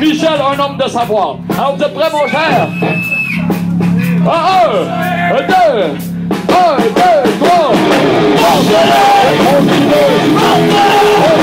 Michel, un homme de savoir. Alors, vous êtes prêts, mon cher? Un, deux, trois. Continue.